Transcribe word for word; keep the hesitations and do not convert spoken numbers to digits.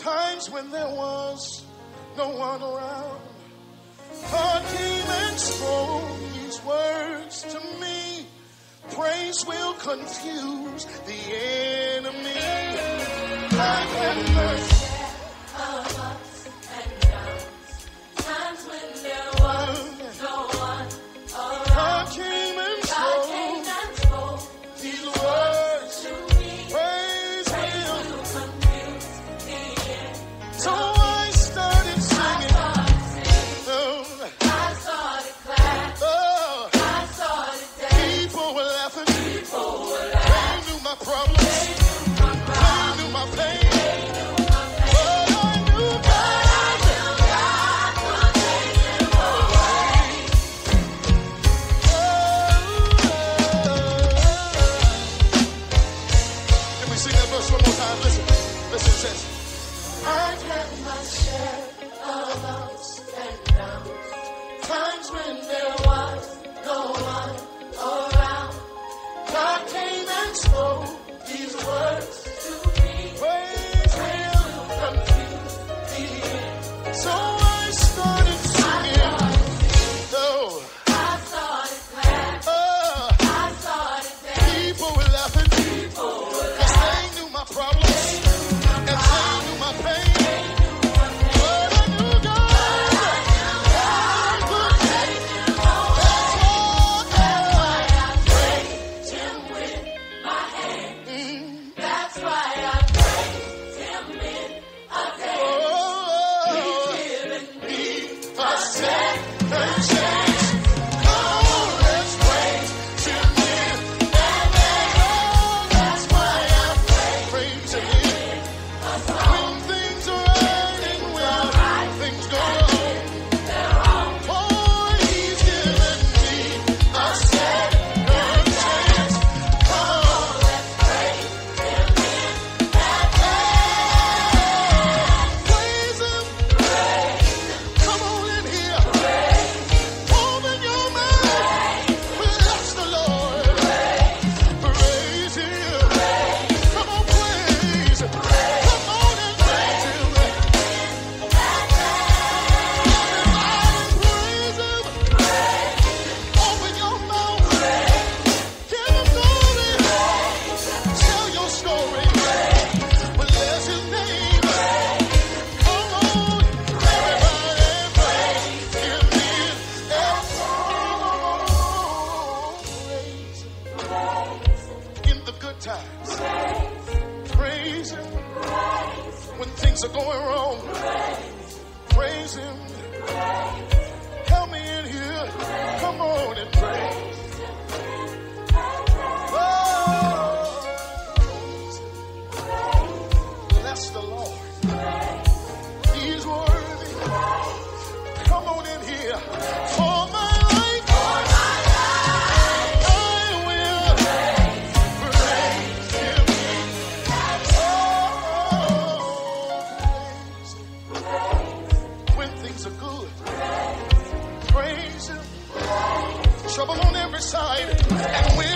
Times when there was no one around, God came and spoke these words to me. Praise will confuse the enemy. I've had mercy of ups and downs. Times when there was no one around, God came and spoke, God came and spoke these words to me. Praise, Praise will, will confuse the enemy. So I started singing. I started clapping. Oh, I started dancing. People were laughing. People were laughing. They knew my problems. They knew my problems. They knew my pain. They knew my pain. But I knew God. But I knew God would take them away. Oh. Can we sing that verse one more time? Listen. Listen, it says, I've had my share of ups and downs. Times when there was no one around, God came and spoke these words to me. Praise will confuse the end. So I started singing. Oh, I started clapping. Oh, I started dancing. People were laughing. People were laughing. 'Cause they knew my problems. And they knew my pain. Trouble on every side, and when